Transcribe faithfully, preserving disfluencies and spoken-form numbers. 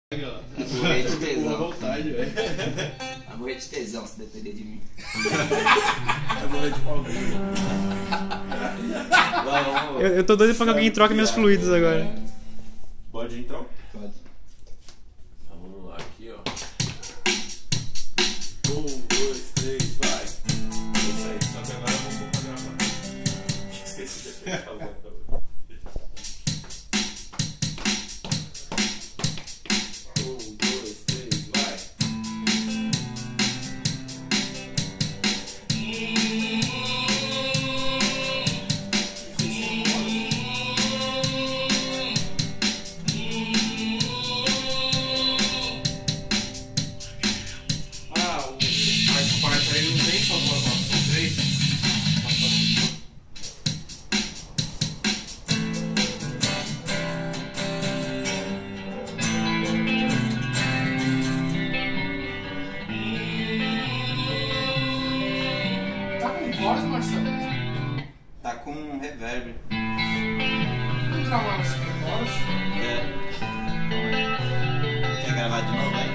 Vou morrer de tesão. Boa vontade, velho. Vai morrer de tesão se depender de mim. Vai morrer de palminha. Eu, eu tô doido pra que alguém troque meus fluidos agora. Pode então? Pode. Então vamos lá, aqui ó. Um, dois, três, vai. Isso aí, só que agora eu vou pra gravar. Esqueci de falar. Tá com reverb. Não gravava assim com horas? É. Quer gravar de novo aí?